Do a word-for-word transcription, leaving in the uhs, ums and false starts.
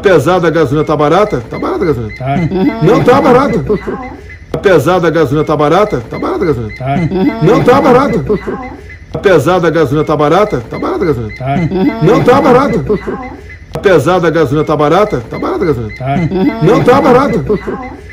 Apesar da gasolina tá barata, tá barata a gasolina. Tá. Não tá barata. Apesar da gasolina tá barata, tá barata a gasolina. Tá. Não tá barata. Apesar da gasolina tá barata, tá barata a gasolina. Tá. Não tá barata. Apesar da gasolina tá barata, tá barata a gasolina. Tá. Não tá barata.